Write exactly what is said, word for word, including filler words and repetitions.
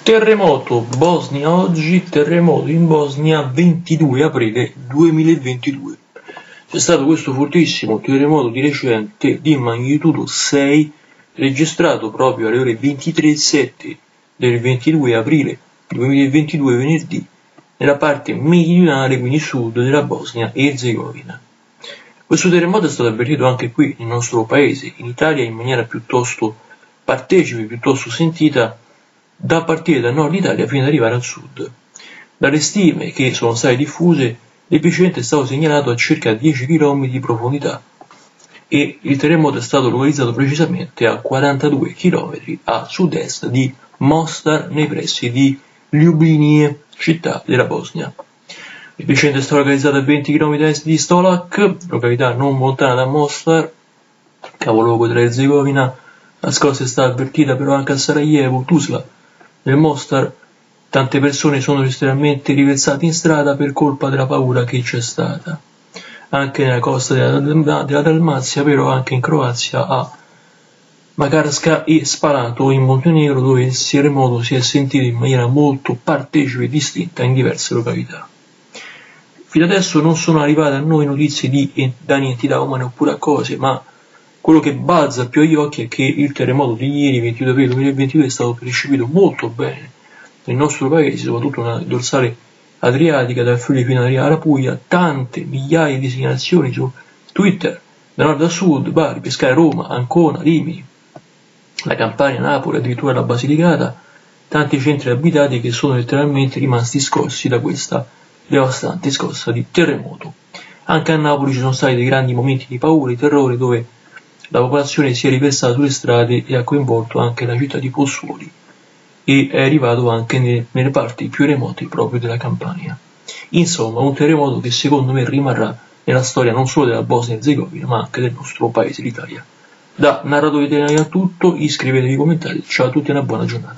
Terremoto Bosnia oggi, terremoto in Bosnia ventidue aprile duemilaventidue. C'è stato questo fortissimo terremoto di recente di magnitudo sei registrato proprio alle ore ventitré e sette del ventidue aprile duemilaventidue, venerdì, nella parte meridionale, quindi sud, della Bosnia e Erzegovina. Questo terremoto è stato avvertito anche qui nel nostro paese, in Italia, in maniera piuttosto partecipe, piuttosto sentita, da partire dal nord Italia fino ad arrivare al sud. Dalle stime che sono state diffuse, l'epicentro è stato segnalato a circa dieci chilometri di profondità e il terremoto è stato localizzato precisamente a quarantadue chilometri a sud-est di Mostar, nei pressi di Ljubinje, città della Bosnia. L'epicentro è stato localizzato a venti chilometri a est di Stolac, località non lontana da Mostar, capoluogo dell'Erzegovina. La scossa è stata avvertita però anche a Sarajevo, Tuzla. Nel Mostar tante persone sono letteralmente riversate in strada per colpa della paura che c'è stata. Anche nella costa della, della Dalmazia, però anche in Croazia, a Makarska e Spalato in Montenegro, dove il terremoto si è sentito in maniera molto partecipe e distinta in diverse località. Fino adesso non sono arrivate a noi notizie di danni a entità umane oppure a cose, ma quello che balza più agli occhi è che il terremoto di ieri, ventidue aprile duemilaventidue, è stato percepito molto bene nel nostro paese, soprattutto nella dorsale adriatica, dal Friuli fino alla Puglia. Tante migliaia di segnalazioni su Twitter, da nord a sud, Bari, Pescara, Roma, Ancona, Rimini, la Campania, Napoli, addirittura la Basilicata, tanti centri abitati che sono letteralmente rimasti scossi da questa devastante scossa di terremoto. Anche a Napoli ci sono stati dei grandi momenti di paura, di terrore, dove la popolazione si è riversata sulle strade e ha coinvolto anche la città di Pozzuoli e è arrivato anche nelle, nelle parti più remote proprio della Campania. Insomma, un terremoto che secondo me rimarrà nella storia non solo della Bosnia e Erzegovina, ma anche del nostro paese, l'Italia. Da Narratore Italiano è tutto, iscrivetevi, commentate, ciao a tutti e una buona giornata.